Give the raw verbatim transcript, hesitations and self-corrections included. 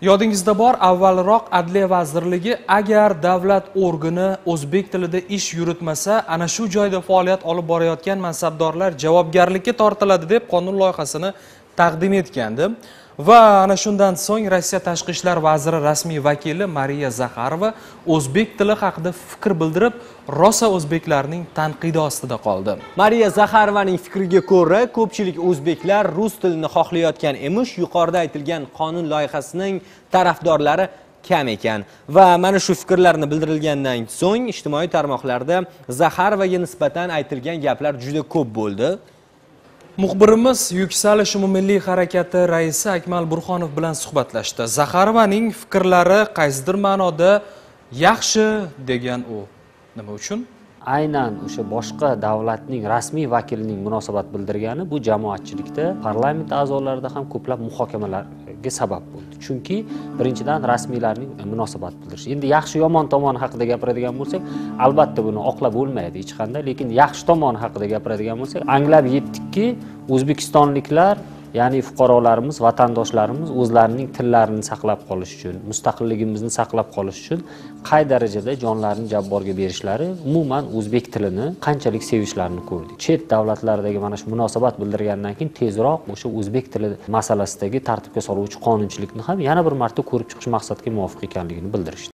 Yodingizda bor, avvalroq Adliya vazirligi agar davlat organi o'zbek tilida ish yuritmasa, ana shu joyda faoliyat olib borayotgan mansabdorlar javobgarlikka tortiladi deb qonun loyihasini taqdim etgandi. Va ana shundan so'ng Rossiya tashqi ishlar vaziri rasmiy vakili Mariya Zakharova o'zbek tili haqida fikr bildirib, rosa o'zbeklarning tanqidi ostida qoldi. Mariya Zakharovaning fikriga ko'ra, ko'pchilik o'zbeklar rus tilini xohlayotgan emish, yuqorida aytilgan qonun loyihasining tarafdorlari kam ekan va mana shu fikrlarni bildirilgandan so'ng ijtimoiy tarmoqlarda Zakharovaga nisbatan aytilgan gaplar juda ko'p bo'ldi. Muxbirimiz Yuksalish umummilliy harakati raisi Akmal Burxonov bilan suhbatlashdi. Zakharovaning fikrlari qaysidir ma'noda yaxshi degan u. Nima uchun? Aynan o'sha boshqa davlatning rasmiy vakilining munosabat bildirgani bu jamoatchilikda, parlament a'zolarida ham ko'plab muhokamalarga sabab bo'ldi. Chunki birinchidan rasmiylarning munosabat bildirishi. Endi yaxshi yomon tomoni haqida gapiradigan bo'lsak, albatta buni oqlab bo'lmaydi hech qanday, lekin yaxshi tomoni haqida gapiradigan bo'lsak, anglab yetdikki, o'zbekistonliklar, ya'ni fuqarolarimiz, vatandoshlarimiz o'zlarining tillarini saqlab qolish uchun, mustaqilligimizni saqlab qolish uchun qay darajada jonlarini jabborga berishlari, umuman o'zbek tilini qanchalik sevishlarini ko'rdik. Chet davlatlardagi mana shu munosabat bildirgandan keyin tezroq o'sha o'zbek tili masalasidagi tartibga soluvchi qonunchilikni ham yana bir marta ko'rib chiqish maqsadga muvofiq ekanligini bildirishdi.